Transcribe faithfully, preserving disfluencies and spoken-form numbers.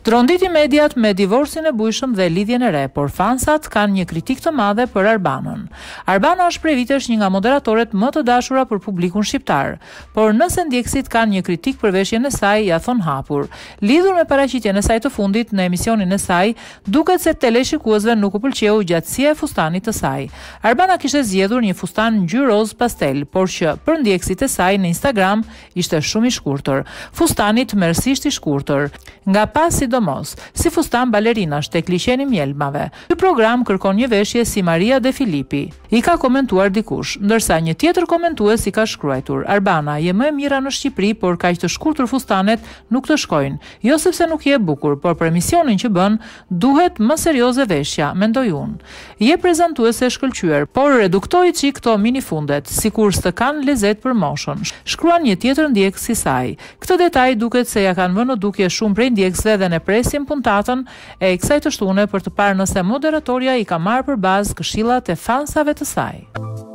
Tronditi mediat me divorcin e bujshëm dhe lidhjen e re, por fansat kanë një kritik të madhe për Arbanën. Arbana është prej vitesh një nga moderatorët më të dashura për publikun shqiptar, por nëse ndjekësit kanë një kritik për veshjen e saj, ja thon hapur. Lidhur me paraqitjen e saj të fundit në emisionin e saj, duket se teleshikuesve nuk u pëlqeu gjatësia e fustanit të saj. Arbana kishte zgjedhur një fustan ngjyrë roz pastel, por që për ndjekësit e saj në Instagram ishte shumë i shkurtër. Fustani tmerrsisht i shkurtër, nga pas sidomos si fustan balerinash tek liçeni mjelmave. Ky program kërkon një veshje si Maria De Filippi, i ka komentuar dikush, ndërsa një tjetër komentues i ka shkruar: Arbana, je më e mira në Shqipëri, por kaq të shkurtër fustanet nuk të shkojnë. Jo sepse nuk je e bukur, por për emisionin që bën, duhet më serioze veshja, mendoj unë. Je prezantuese e shkëlqyer, por reduktoi çik këto mini fundet, sikur s'të kanë lezet për moshën. Shkruan një tjetër ndjekës i saj. Këtë detaj duket se ja kanë vënë në dukje shumë prej ndjekësve dhe ne presim puntatën e kësaj të shtune për të parë nëse moderatorja i ka marrë për bazë këshillat e fansave të saj.